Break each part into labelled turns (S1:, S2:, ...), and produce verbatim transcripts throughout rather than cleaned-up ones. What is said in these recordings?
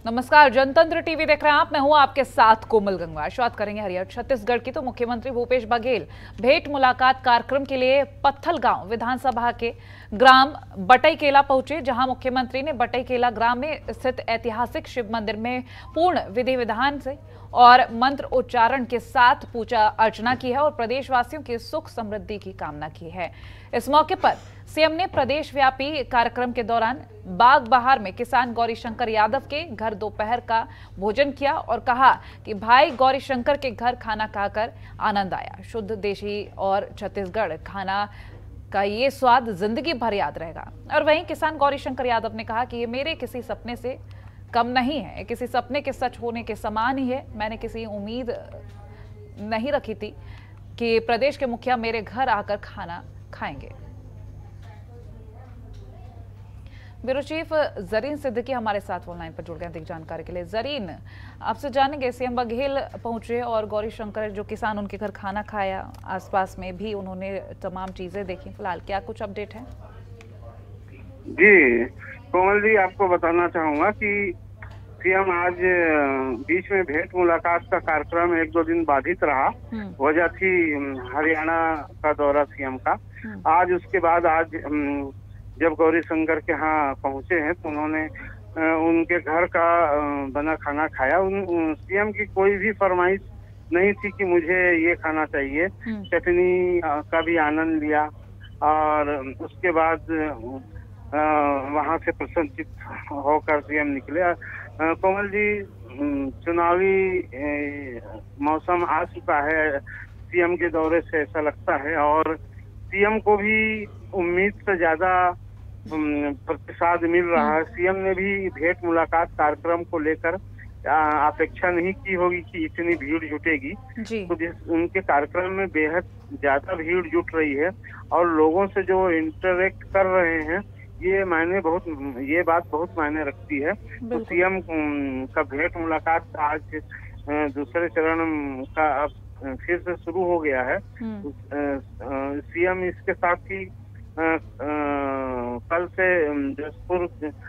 S1: नमस्कार, जनतंत्र टीवी देख रहे हैं आप। मैं हूं आपके साथ कोमल गंगवार। शुरुआत करेंगे हरियर छत्तीसगढ़ की। तो मुख्यमंत्री भूपेश बघेल भेंट मुलाकात कार्यक्रम के लिए पत्थलगांव विधानसभा के ग्राम बटईकेला पहुंचे, जहां मुख्यमंत्री ने बटईकेला ग्राम में स्थित ऐतिहासिक शिव मंदिर में पूर्ण विधि विधान से और मंत्र उच्चारण के साथ पूजा अर्चना की है और प्रदेशवासियों की सुख समृद्धि की कामना की है। इस मौके पर सीएम ने प्रदेश व्यापी कार्यक्रम के दौरान बाग बहार में किसान गौरीशंकर यादव के घर दोपहर का भोजन किया और कहा कि भाई गौरीशंकर के घर खाना खाकर आनंद आया। शुद्ध देशी और छत्तीसगढ़ खाना का ये स्वाद जिंदगी भर याद रहेगा। और वहीं किसान गौरीशंकर यादव ने कहा कि ये मेरे किसी सपने से कम नहीं है, किसी सपने के सच होने के समान ही है। मैंने किसी उम्मीद नहीं रखी थी कि प्रदेश के मुखिया मेरे घर आकर खाना खाएंगे। ब्यूरो चीफ जरीन सिद्दीकी हमारे साथ ऑनलाइन पर जुड़ गए अधिक जानकारी के लिए। जरीन, आपसे जानेंगे, सीएम बघेल पहुंचे और गौरीशंकर जो किसान उनके घर खाना खाया, आसपास में भी उन्होंने तमाम चीजें देखी। फिलहाल क्या कुछ अपडेट है?
S2: जी कोमल जी, आपको बताना चाहूंगा कि सीएम आज बीच में भेंट मुलाकात का कार्यक्रम एक दो दिन बाधित रहा। वजह थी हरियाणा का दौरा सीएम का। आज उसके बाद आज जब गौरीशंकर के यहाँ पहुंचे हैं तो उन्होंने उनके घर का बना खाना खाया। उन सीएम की कोई भी फरमाइश नहीं थी कि मुझे ये खाना चाहिए। चटनी का भी आनंद लिया और उसके बाद वहां से प्रसन्नचित होकर सीएम निकले। कोमल जी, चुनावी मौसम आ चुका है, सीएम के दौरे से ऐसा लगता है और सीएम को भी उम्मीद से ज्यादा प्रतिसाद मिल रहा है। सीएम ने भी भेंट मुलाकात कार्यक्रम को लेकर अपेक्षा नहीं की होगी कि इतनी भीड़ जुटेगी, तो जिस उनके कार्यक्रम में बेहद ज्यादा भीड़ जुट रही है और लोगों से जो इंटरेक्ट कर रहे हैं, ये मायने बहुत ये बात बहुत मायने रखती है। तो सीएम का भेंट मुलाकात आज दूसरे चरण का अब फिर से शुरू हो गया है। सीएम इसके साथ ही आ, आ, कल से जसपुर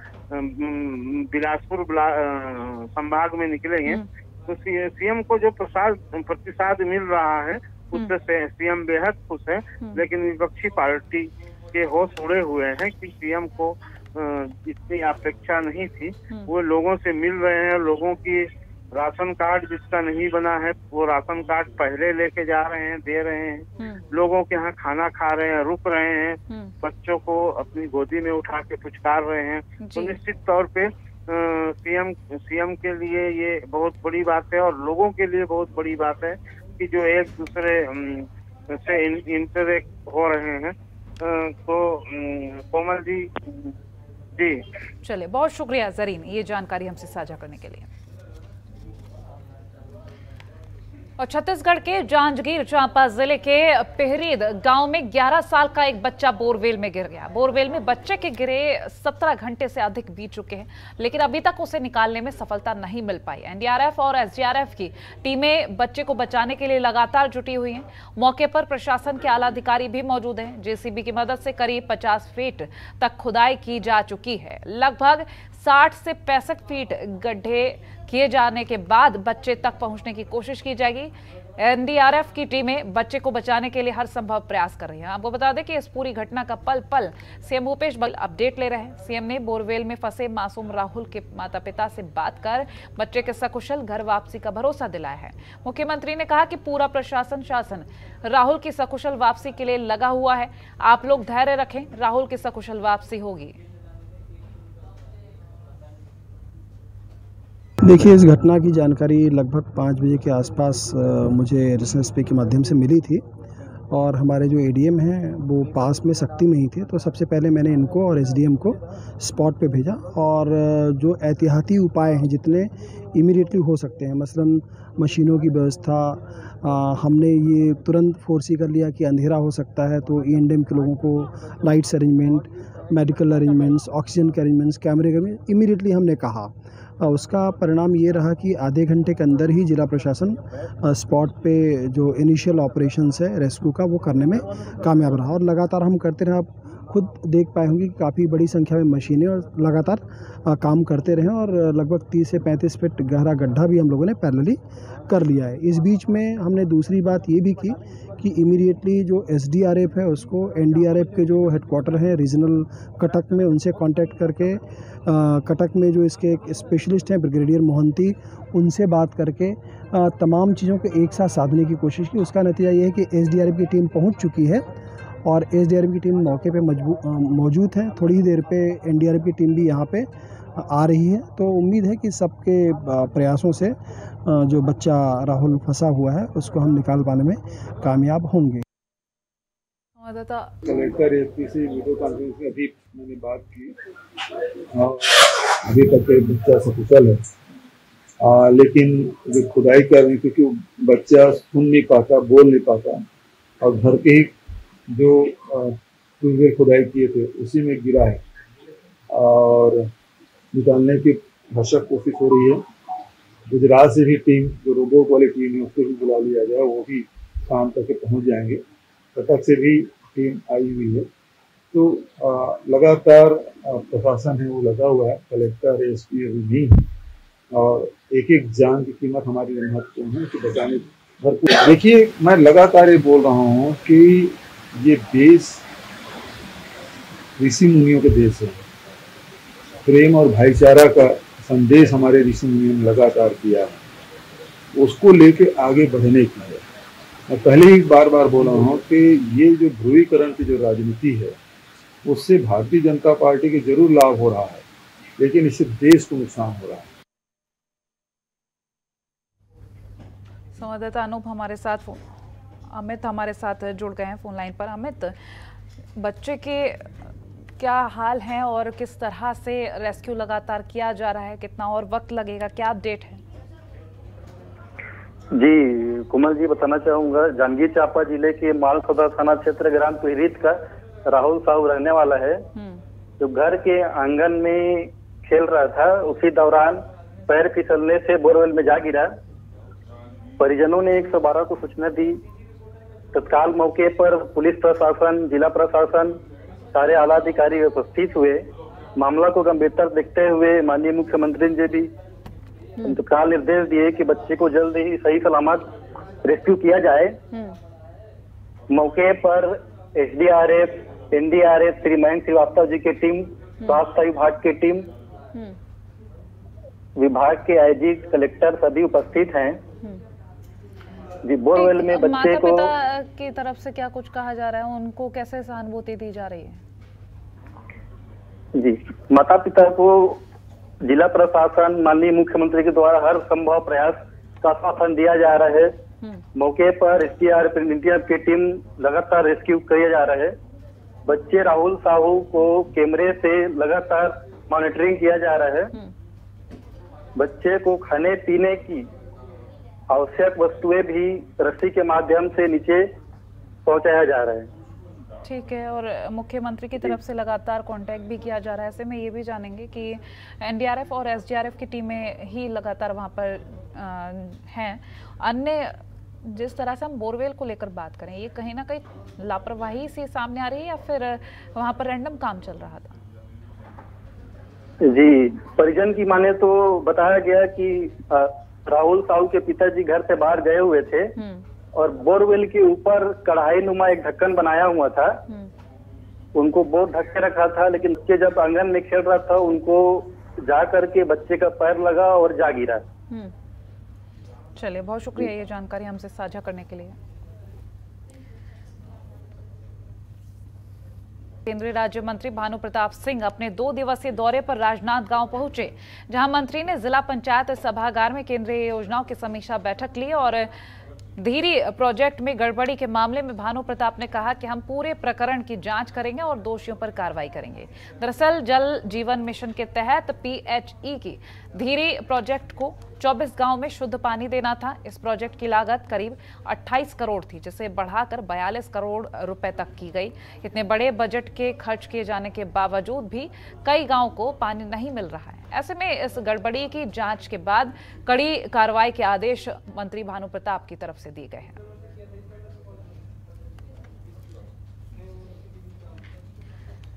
S2: बिलासपुर संभाग में निकलेंगे। तो सीएम को जो प्रसाद प्रतिसाद मिल रहा है उससे सीएम बेहद खुश है, लेकिन विपक्षी पार्टी के होश उड़े हुए हैं कि सीएम को इतनी अपेक्षा नहीं थी। वो लोगों से मिल रहे हैं, लोगों की राशन कार्ड जिसका नहीं बना है वो राशन कार्ड पहले लेके जा रहे हैं, दे रहे हैं। लोगों के यहाँ खाना खा रहे हैं, रुक रहे हैं, बच्चों को अपनी गोदी में उठा के पुचकार रहे हैं। तो निश्चित तौर पे सीएम सीएम के लिए ये बहुत बड़ी बात है और लोगों के लिए बहुत बड़ी बात है कि जो एक दूसरे से इंटरेक्ट हो रहे हैं। तो कोमल जी जी
S1: चलिए, बहुत शुक्रिया जरीन ये जानकारी हमसे साझा करने के लिए। और छत्तीसगढ़ के जांजगीर चांपा जिले के पेहरीद गांव में ग्यारह साल का एक बच्चा बोरवेल में गिर गया। बोरवेल में बच्चे के गिरे सत्रह घंटे से अधिक बीत चुके हैं, लेकिन अभी तक उसे निकालने में सफलता नहीं मिल पाई। एनडीआरएफ और एसडीआरएफ की टीमें बच्चे को बचाने के लिए लगातार जुटी हुई हैं। मौके पर प्रशासन के आला अधिकारी भी मौजूद हैं। जेसीबी की मदद से करीब पचास फीट तक खुदाई की जा चुकी है। लगभग साठ से पैंसठ फीट गड्ढे किए जाने के बाद बच्चे तक पहुंचने की कोशिश की जाएगी। एनडीआरएफ की टीमें बच्चे को बचाने के लिए हर संभव प्रयास कर रही हैं। आपको बता दें कि इस पूरी घटना का पल पल सीएम भूपेश बघेल अपडेट ले रहे हैं। सीएम ने बोरवेल में फंसे मासूम राहुल के माता पिता से बात कर बच्चे के सकुशल घर वापसी का भरोसा दिलाया है। मुख्यमंत्री ने कहा कि पूरा प्रशासन शासन राहुल की सकुशल वापसी के लिए लगा हुआ है। आप लोग धैर्य रखें, राहुल की सकुशल वापसी होगी।
S3: देखिए, इस घटना की जानकारी लगभग पाँच बजे के आसपास मुझे एसएसपी के माध्यम से मिली थी और हमारे जो एडीएम हैं वो पास में सख्ती में ही थे। तो सबसे पहले मैंने इनको और एसडीएम को स्पॉट पे भेजा और जो एहतियाती उपाय हैं जितने इमीडिएटली हो सकते हैं, मसलन मशीनों की व्यवस्था, आ, हमने ये तुरंत फोर्सी कर लिया कि अंधेरा हो सकता है तो ई एंड एम के लोगों को lights arrangement, medical arrangements, oxygen के अरेंजमेंट्स, कैमरे के इमीडिएटली हमने कहा। उसका परिणाम ये रहा कि आधे घंटे के अंदर ही जिला प्रशासन स्पॉट पे जो इनिशियल ऑपरेशंस है रेस्क्यू का वो करने में कामयाब रहा और लगातार हम करते रहे। अब खुद देख पाए होंगे कि काफ़ी बड़ी संख्या में मशीनें और लगातार आ, काम करते रहे और लगभग तीस से पैंतीस फीट गहरा गड्ढा भी हम लोगों ने पैरेलली कर लिया है। इस बीच में हमने दूसरी बात ये भी की कि इमीडिएटली जो एसडीआरएफ है उसको एनडीआरएफ के जो हेडक्वार्टर हैं रीजनल कटक में, उनसे कांटेक्ट करके आ, कटक में जो इसके एक स्पेशलिस्ट हैं ब्रिगेडियर मोहंती, उनसे बात करके आ, तमाम चीज़ों को एक साथ साधने की कोशिश की। उसका नतीजा ये है कि एसडीआरएफ की टीम पहुंच चुकी है और एसडीआरएफ की टीम मौके पे मौजूद है। थोड़ी ही देर पे एनडीआरएफ की टीम भी यहाँ पे आ रही है। तो उम्मीद है कि सबके प्रयासों से जो बच्चा राहुल फंसा हुआ है उसको हम निकाल पाने में कामयाब होंगे।
S4: कलेक्टर एसपी से वीडियो कॉन्फ्रेंस में अभी मैंने बात की और अभी तक बच्चा सकुशल है, आ, लेकिन जो खुदाई कर रहे हैं क्योंकि बच्चा सुन नहीं पाता, बोल नहीं पाता और घर के ही जो ट्यूबवेल खुदाई किए थे उसी में गिरा है और निकालने की भरसक कोशिश हो रही है। गुजरात से भी टीम, जो रोबोट वाली टीम है उसको भी बुला लिया जाए, वो भी काम करके पहुंच जाएंगे। कटक से भी टीम आई हुई है। तो आ, लगातार प्रशासन है वो लगा हुआ है, कलेक्टर एसपी अभी नहीं है और एक एक जान की कीमत हमारी महत्वपूर्ण है कि बचाने भरपूर। देखिए, मैं लगातार ये बोल रहा हूँ कि ये देश ऋषि मुनियों के देश है। प्रेम और भाईचारा का संदेश हमारे ऋषि मुनियों ने लगातार दिया है, उसको लेके आगे बढ़ने की है। मैं पहले ही बार बार बोल रहा हूँ कि ये जो ध्रुवीकरण की जो राजनीति है उससे भारतीय जनता पार्टी के जरूर लाभ हो रहा है, लेकिन इससे देश को नुकसान हो रहा है।
S1: संवाददाता अनूप हमारे साथ, अमित हमारे साथ जुड़ गए हैं फोन लाइन पर। अमित, बच्चे के क्या हाल है और किस तरह से रेस्क्यू लगातार किया जा रहा है, कितना और वक्त लगेगा, क्या अपडेट है?
S5: जी कुमल जी, बताना चाहूंगा, जांजगीर चांपा जिले के मालसौदा थाना क्षेत्र ग्राम पिहरीत का राहुल साहू रहने वाला है, जो घर के आंगन में खेल रहा था। उसी दौरान पैर फिसलने से बोरवेल में जा गिरा। परिजनों ने एक सौ बारह को सूचना दी। तत्काल मौके पर पुलिस प्रशासन, जिला प्रशासन, सारे आला अधिकारी उपस्थित हुए। मामला को गंभीरता देखते हुए माननीय मुख्यमंत्री जी भी तत्काल निर्देश दिए कि बच्चे को जल्द ही सही सलामत रेस्क्यू किया जाए। मौके पर एसडीआरएफ, एनडीआरएफ, श्री मयंक श्रीवास्तव जी की टीम, स्वास्थ्य विभाग की टीम, विभाग के आईजी, कलेक्टर सभी उपस्थित हैं। जी, बोरवेल में बच्चे को
S1: माता पिता की तरफ से क्या कुछ कहा जा रहा है, उनको कैसे सहानुभूति दी जा रही है?
S5: जी, माता पिता को जिला प्रशासन, माननीय मुख्यमंत्री के द्वारा हर संभव प्रयास का आश्वासन दिया जा रहा है। मौके पर एसडीआरएफ, एनडीआरएफ की टीम लगातार रेस्क्यू किया जा रहा है। बच्चे राहुल साहू को कैमरे से लगातार मॉनिटरिंग किया जा रहा है। बच्चे को खाने पीने की आवश्यक वस्तुएं भी रस्सी के माध्यम से नीचे पहुंचाया जा रहा है।
S1: ठीक है, और मुख्यमंत्री की तरफ से लगातार कांटेक्ट भी किया जा रहा है। ऐसे में ये भी जानेंगे कि एनडीआरएफ और एसडीआरएफ की टीमें ही लगातार वहां पर हैं। अन्य जिस तरह से हम बोरवेल को लेकर बात करें, ये कहीं ना कहीं लापरवाही से सामने आ रही है या फिर वहां पर रैंडम काम चल रहा था?
S5: जी, परिजन की माने तो बताया गया कि राहुल साहू के पिताजी घर से बाहर गए हुए थे और बोरवेल के ऊपर कढ़ाई नुमा एक ढक्कन बनाया हुआ था। उनको बोर ढक के रखा था, लेकिन बच्चे जब आंगन में खेल रहा था उनको जा करके बच्चे का पैर लगा और जा गिरा।
S1: चलिए, बहुत शुक्रिया ये जानकारी हमसे साझा करने के लिए। केंद्रीय राज्य मंत्री भानु प्रताप सिंह अपने दो दिवसीय दौरे पर राजनांद गांव पहुंचे, जहां मंत्री ने जिला पंचायत सभागार में केंद्रीय योजनाओं की समीक्षा बैठक ली और धीरी प्रोजेक्ट में गड़बड़ी के मामले में भानु प्रताप ने कहा कि हम पूरे प्रकरण की जांच करेंगे और दोषियों पर कार्रवाई करेंगे। दरअसल जल जीवन मिशन के तहत पीएचई की धीरी प्रोजेक्ट को चौबीस गांव में शुद्ध पानी देना था। इस प्रोजेक्ट की लागत करीब अट्ठाईस करोड़ थी, जिसे बढ़ाकर बयालीस करोड़ रुपए तक की गई। इतने बड़े बजट के खर्च किए जाने के बावजूद भी कई गांवों को पानी नहीं मिल रहा है। ऐसे में इस गड़बड़ी की जांच के बाद कड़ी कार्रवाई के आदेश मंत्री भानु प्रताप की तरफ से दिए गए हैं।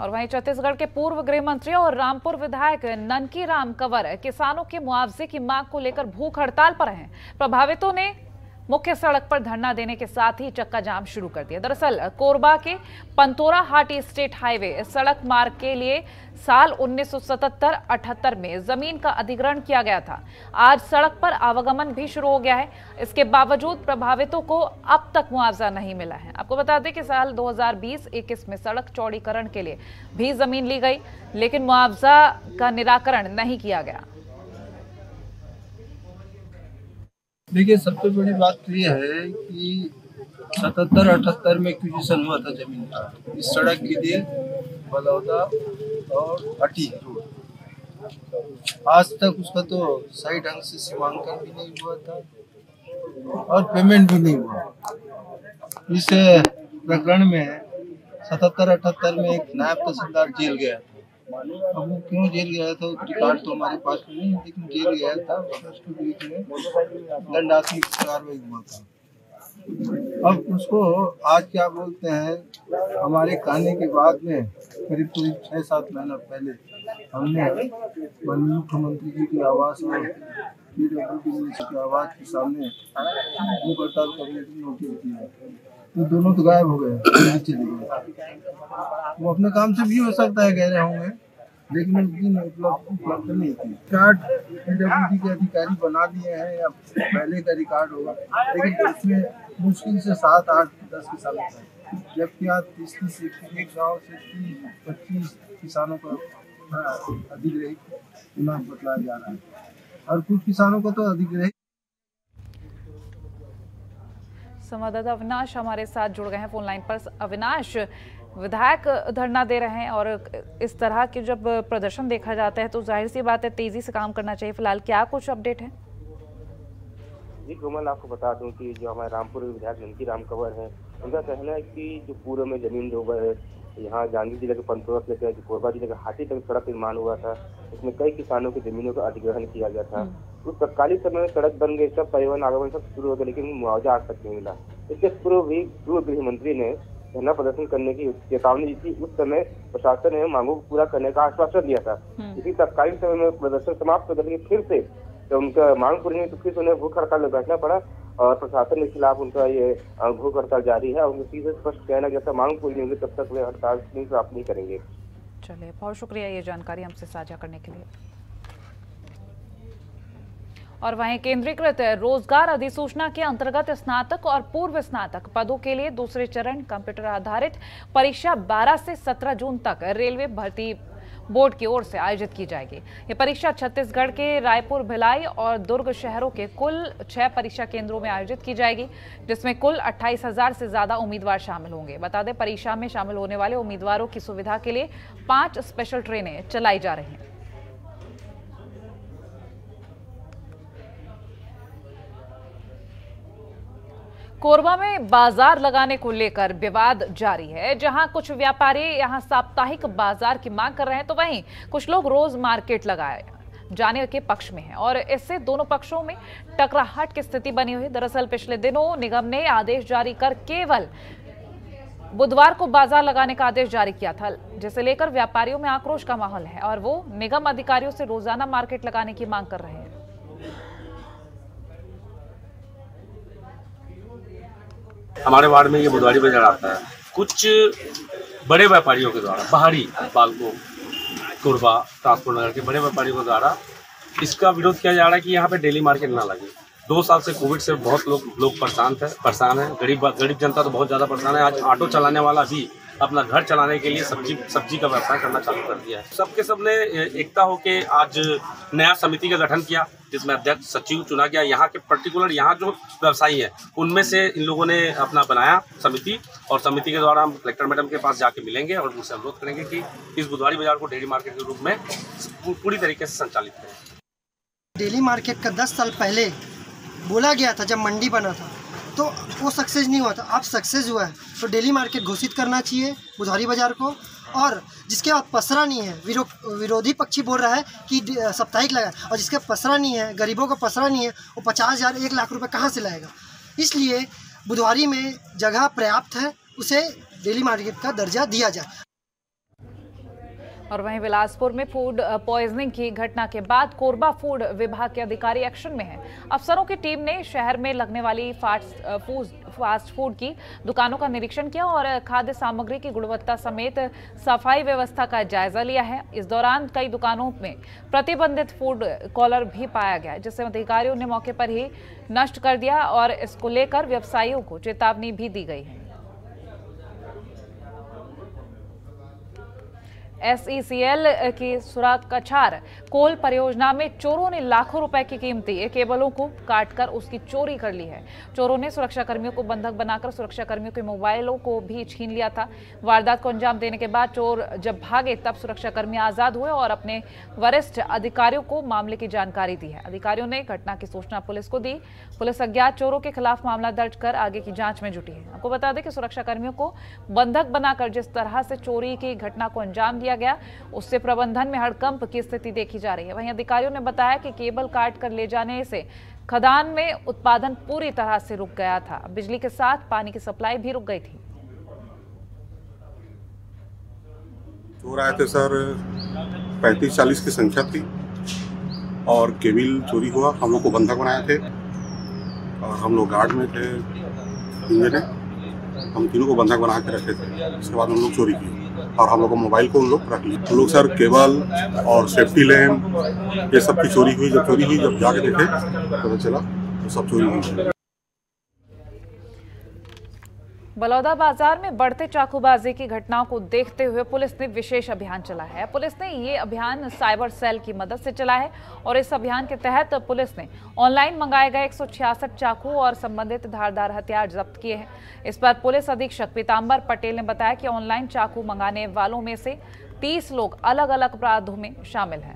S1: और वहीं छत्तीसगढ़ के पूर्व गृह मंत्री और रामपुर विधायक ननकी राम कंवर किसानों के मुआवजे की मांग को लेकर भूख हड़ताल पर हैं। प्रभावितों ने मुख्य सड़क पर धरना देने के साथ ही चक्का जाम शुरू कर दिया। दरअसल कोरबा के पंतोरा हाटी स्टेट हाईवे सड़क मार्ग के लिए साल उन्नीस सौ सतहत्तर अठहत्तर में जमीन का अधिग्रहण किया गया था। आज सड़क पर आवागमन भी शुरू हो गया है। इसके बावजूद प्रभावितों को अब तक मुआवजा नहीं मिला है। आपको बता दें कि साल दो हज़ार बीस इक्कीस में सड़क चौड़ीकरण के लिए भी जमीन ली गई, लेकिन मुआवजा का निराकरण नहीं किया गया।
S6: देखिए, सबसे बड़ी बात तो ये है कि सतहत्तर अठहत्तर में एक्विजिशन हुआ था जमीन का इस सड़क के लिए, बलौदा और हटी रोड। आज तक उसका तो सही ढंग से सीमांकन भी नहीं हुआ था और पेमेंट भी नहीं हुआ। इस प्रकरण में सतहत्तर अठहत्तर में एक नायब तहसीलदार जेल गया था। अब वो क्यों जेल गया था रिकॉर्ड तो हमारे पास नहीं है, लेकिन जेल गया था। उसके बीच में दंडात्मक कार्रवाई हुआ था। अब उसको आज क्या बोलते हैं, हमारे कहने के बाद में करीब करीब छः सात महीना पहले हमने मुख्यमंत्री जी के आवास और के आवास के सामने भूख हड़ताल करने की नोटिस दिया, तो दोनों तो गायब हो गए, चले गए। वो अपने काम से भी हो सकता है कह रहे होंगे, लेकिन उस दिन उपलब्ध उपलब्ध नहीं थी। रिकॉर्ड पीडब्ल्यूडी के अधिकारी बना दिए हैं या पहले का रिकॉर्ड होगा, लेकिन उसमें मुश्किल से सात आठ दस किसान होता है, जबकि आज तीस तीस एक गाँव से तीस पच्चीस किसानों का अधिग्रहित चुनाव बतलाया जा रहा है और कुछ किसानों को तो अधिग्रहित।
S1: संवाददाता अविनाश हमारे साथ जुड़ गए हैं फोन लाइन पर। अविनाश, विधायक धरना दे रहे हैं और इस तरह के जब प्रदर्शन देखा जाता है तो जाहिर सी बात है तेजी से काम करना चाहिए। फिलहाल क्या कुछ अपडेट है?
S7: जी कोमल, आपको बता दूं कि जो हमारे रामपुर विधायक ननकी राम कंवर हैं, उनका कहना है कि जो पूर्व में जमीन जो है यहाँ जांजगीर जिले के पंतोरा से लेकर कोरबा जिले के हाटी तक सड़क निर्माण हुआ था, उसमें कई किसानों की जमीनों का अधिग्रहण किया गया था। उस तत्कालीन समय में सड़क बन गई, सब परिवहन आगमन सब शुरू हो गया, लेकिन मुआवजा आज तक नहीं मिला। इसके पूर्व भी पूर्व गृह मंत्री ने धरना प्रदर्शन करने की चेतावनी दी थी। उस समय प्रशासन ने मांगों को पूरा करने का आश्वासन दिया था। इसी तत्कालीन समय में प्रदर्शन समाप्त कर करके फिर से जब उनका मांग पूरी नहीं तो फिर उन्हें भूख हड़ताल में बैठना पड़ा और प्रशासन के खिलाफ उनका ये भूख हड़ताल जारी है। उनके सीधे स्पष्ट कहना गया था मांग पूरी नहीं होगी तब तक वे हड़ताल नहीं प्राप्त नहीं करेंगे।
S1: चलिए, बहुत शुक्रिया ये जानकारी हमसे साझा करने के लिए। और वहीं केंद्रीकृत रोजगार अधिसूचना के अंतर्गत स्नातक और पूर्व स्नातक पदों के लिए दूसरे चरण कंप्यूटर आधारित परीक्षा बारह से सत्रह जून तक रेलवे भर्ती बोर्ड की ओर से आयोजित की जाएगी। ये परीक्षा छत्तीसगढ़ के रायपुर, भिलाई और दुर्ग शहरों के कुल छह परीक्षा केंद्रों में आयोजित की जाएगी, जिसमें कुल अट्ठाईस हजार से ज्यादा उम्मीदवार शामिल होंगे। बता दें, परीक्षा में शामिल होने वाले उम्मीदवारों की सुविधा के लिए पांच स्पेशल ट्रेनें चलाई जा रही हैं। कोरबा में बाजार लगाने को लेकर विवाद जारी है। जहां कुछ व्यापारी यहां साप्ताहिक बाजार की मांग कर रहे हैं, तो वहीं कुछ लोग रोज मार्केट लगाए जाने के पक्ष में हैं और इससे दोनों पक्षों में टकराहट की स्थिति बनी हुई। दरअसल पिछले दिनों निगम ने आदेश जारी कर केवल बुधवार को बाजार लगाने का आदेश जारी किया था, जिसे लेकर व्यापारियों में आक्रोश का माहौल है और वो निगम अधिकारियों से रोजाना मार्केट लगाने की मांग कर रहे हैं।
S8: हमारे वार्ड में ये बुधवारी बाजार आता है। कुछ बड़े व्यापारियों के द्वारा, बाहरी बालको, कोरबा, ट्रांसपोर्ट नगर के बड़े व्यापारियों के द्वारा इसका विरोध किया जा रहा है कि यहाँ पे डेली मार्केट ना लगे। दो साल से कोविड से बहुत लोग लोग परेशान थे परेशान है गरीब गरीब जनता तो बहुत ज़्यादा परेशान है। आज ऑटो चलाने वाला भी अपना घर चलाने के लिए सब्जी सब्जी का व्यवसाय करना चालू कर दिया है। सबके सब ने एकता होके आज नया समिति का गठन किया, जिसमें अध्यक्ष सचिव चुना गया। यहाँ के पर्टिकुलर यहाँ जो व्यवसायी हैं उनमें से इन लोगों ने अपना बनाया समिति, और समिति के द्वारा हम कलेक्टर मैडम के पास जाके मिलेंगे और उनसे अनुरोध करेंगे कि इस बुधवारी बाजार को डेली मार्केट के रूप में पूरी तरीके से संचालित करें।
S9: डेली मार्केट का दस साल पहले बोला गया था, जब मंडी बना था तो वो सक्सेस नहीं हुआ था, अब सक्सेस हुआ है। तो डेली मार्केट घोषित करना चाहिए बुधवारी बाजार को, और जिसके बाद पसरा नहीं है, विरो, विरोधी पक्षी बोल रहा है कि साप्ताहिक लगाए, और जिसके पसरा नहीं है, गरीबों का पसरा नहीं है, वो पचास हज़ार एक लाख रुपए कहाँ से लाएगा। इसलिए बुधवारी में जगह पर्याप्त है, उसे डेली मार्केट का दर्जा दिया जाए।
S1: और वहीं बिलासपुर में फूड पॉइजनिंग की घटना के बाद कोरबा फूड विभाग के अधिकारी एक्शन में हैं। अफसरों की टीम ने शहर में लगने वाली फास्ट फूड फास्ट फूड की दुकानों का निरीक्षण किया और खाद्य सामग्री की गुणवत्ता समेत सफाई व्यवस्था का जायजा लिया है। इस दौरान कई दुकानों में प्रतिबंधित फूड कॉलर भी पाया गया, जिसे अधिकारियों ने मौके पर ही नष्ट कर दिया और इसको लेकर व्यवसायियों को चेतावनी भी दी गई है। एस ई सी एल की सुराकछार कोल परियोजना में चोरों ने लाखों रुपए की कीमती केबलों को काटकर उसकी चोरी कर ली है। चोरों ने सुरक्षा कर्मियों को बंधक बनाकर सुरक्षा कर्मियों के मोबाइलों को भी छीन लिया था। वारदात को अंजाम देने के बाद चोर जब भागे तब सुरक्षा कर्मी आजाद हुए और अपने वरिष्ठ अधिकारियों को मामले की जानकारी दी है। अधिकारियों ने घटना की सूचना पुलिस को दी। पुलिस अज्ञात चोरों के खिलाफ मामला दर्ज कर आगे की जांच में जुटी है। आपको बता दें कि सुरक्षा कर्मियों को बंधक बनाकर जिस तरह से चोरी की घटना को अंजाम दिया गया, उससे प्रबंधन में हड़कंप की स्थिति देखी जा रही है। वहीं अधिकारियों ने बताया कि केबल काट कर ले जाने से खदान में उत्पादन पूरी तरह से रुक गया था। बिजली के साथ पानी की सप्लाई भी रुक गई थी।
S10: चोर आए थे सर, पैंतीस चालीस की संख्या थी और केबल चोरी हुआ। हम लोग को बंधक बनाए थे और हम लोग गार्ड में थे, तीन जने, हम तीनों को बंधक बना के रखे थे। उसके बाद हम लोग चोरी की और हम लोग को मोबाइल को उन लोग रख लिए। हम लोग सर केबल और सेफ्टी लैम्प ये सब की चोरी हुई। जब चोरी हुई, जब जाके देखे पता चला तो सब चोरी हुई।
S1: बलौदा बाजार में बढ़ते चाकूबाजी की घटनाओं को देखते हुए पुलिस ने विशेष अभियान चलाया है। पुलिस ने ये अभियान साइबर सेल की मदद से चला है और इस अभियान के तहत पुलिस ने ऑनलाइन मंगाए गए एक सौ छियासठ चाकू और संबंधित धारदार हथियार जब्त किए हैं। इस पर पुलिस अधीक्षक पीताम्बर पटेल ने बताया कि ऑनलाइन चाकू मंगाने वालों में से तीस लोग अलग अलग अपराधों में शामिल हैं।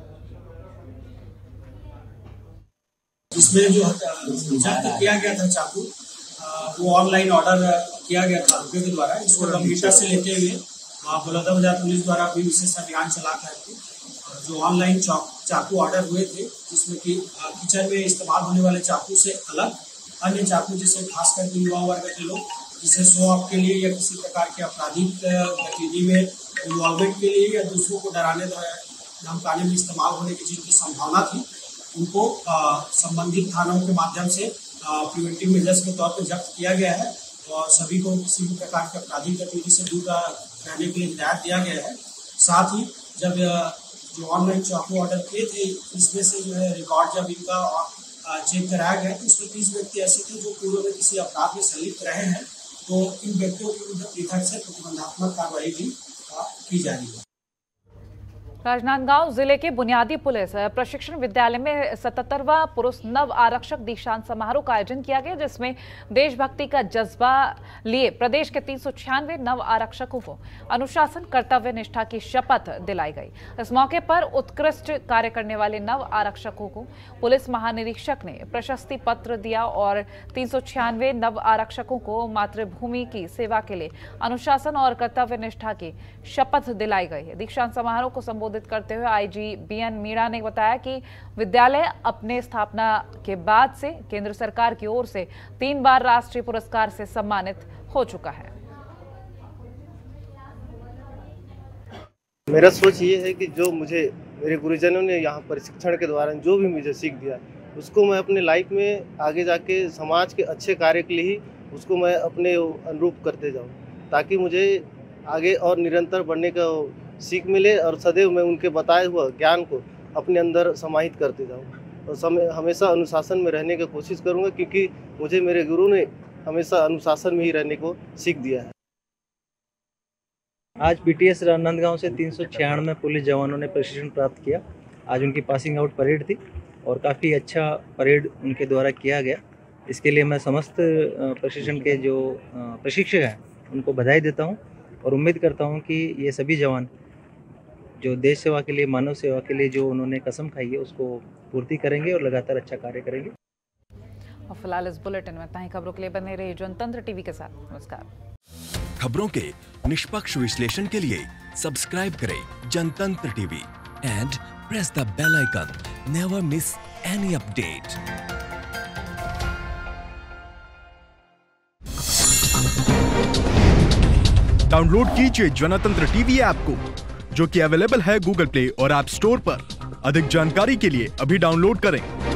S11: इसमें जो जब्त किया गया था चाकू, वो ऑनलाइन ऑर्डर किया गया था रुपये के द्वारा। इसको गंभीरता से लेते हुए बलौदा बाजार पुलिस द्वारा भी विशेष अभियान चला करके जो ऑनलाइन चाकू ऑर्डर हुए थे, जिसमें कि किचन में इस्तेमाल होने वाले चाकू से अलग अन्य चाकू, जैसे खास करके युवा वर्ग के लोग जिसे शो ऑफ के लिए या किसी प्रकार के आपराधिक गतिविधि में इन्वॉल्वमेंट के लिए या दूसरों को डराने धमकाने में इस्तेमाल होने की जिनकी संभावना थी, उनको संबंधित थानों के माध्यम से प्रिवेंटिव मेजर्स के तौर पर जब्त किया गया है और सभी को किसी भी प्रकार के आपराधिक गतिविधि से दूर रहने के लिए हिदायत दिया गया है। साथ ही जब जो ऑनलाइन चाकू ऑर्डर किए थे, इसमें से जो है रिकॉर्ड जब इनका चेक कराया गया तो उसमें तीस व्यक्ति ऐसे थे जो पूर्व में किसी अपराध में संलिप्त रहे हैं, तो इन व्यक्तियों के विरुद्ध पृथक से प्रतिबंधात्मक कार्रवाई भी की जा रही है।
S1: राजनांदगांव जिले के बुनियादी पुलिस प्रशिक्षण विद्यालय में सतहत्तरवां पुरुष नव आरक्षक दीक्षांत समारोह का आयोजन किया गया, जिसमें देशभक्ति का जज्बा लिए प्रदेश के तीन सौ छियानवे नव आरक्षकों को अनुशासन कर्तव्य निष्ठा की शपथ दिलाई गई। इस मौके पर उत्कृष्ट कार्य करने वाले नव आरक्षकों को पुलिस महानिरीक्षक ने प्रशस्ति पत्र दिया और तीन सौ छियानवे नव आरक्षकों को मातृभूमि की सेवा के लिए अनुशासन और कर्तव्य निष्ठा की शपथ दिलाई गई। दीक्षांत समारोह को संबोधित करते हुए आईजी बीएन मीणा ने बताया कि विद्यालय अपने स्थापना के बाद से केंद्र सरकार की ओर से तीन बार राष्ट्रीय पुरस्कार से सम्मानित हो चुका है।
S12: मेरा सोच ये है कि जो मुझे मेरे गुरुजनों ने यहाँ प्रशिक्षण के दौरान जो भी मुझे सीख दिया, उसको मैं अपने लाइफ में आगे जाके समाज के अच्छे कार्य के लिए ही उसको मैं अपने अनुरूप करते जाऊँ, ताकि मुझे आगे और निरंतर बढ़ने का सीख मिले और सदैव मैं उनके बताए हुआ ज्ञान को अपने अंदर समाहित करते जाऊँ और समय हमेशा अनुशासन में रहने की कोशिश करूँगा, क्योंकि मुझे मेरे गुरु ने हमेशा अनुशासन में ही रहने को सीख दिया है।
S13: आज पीटीएस राजनांदगांव से तीन सौ छियानवे पुलिस जवानों ने प्रशिक्षण प्राप्त किया। आज उनकी पासिंग आउट परेड थी और काफ़ी अच्छा परेड उनके द्वारा किया गया। इसके लिए मैं समस्त प्रशिक्षण के जो प्रशिक्षक हैं उनको बधाई देता हूं और उम्मीद करता हूं कि ये सभी जवान जो देश सेवा के लिए, मानव सेवा के लिए जो उन्होंने कसम खाई है उसको पूर्ति करेंगे और लगातार अच्छा कार्य करेंगे।
S1: और फिलहाल इस बुलेटिन में इतना ही। खबरों के लिए बने रहिए जनतंत्र टीवी के साथ। नमस्कार।
S14: खबरों के निष्पक्ष विश्लेषण के लिए सब्सक्राइब करें Jantantra TV and press the bell icon. Never miss any update.
S15: Download कीजिए जनतंत्र टीवी ऐप को जो कि अवेलेबल है गूगल प्ले और ऐप स्टोर पर। अधिक जानकारी के लिए अभी डाउनलोड करें।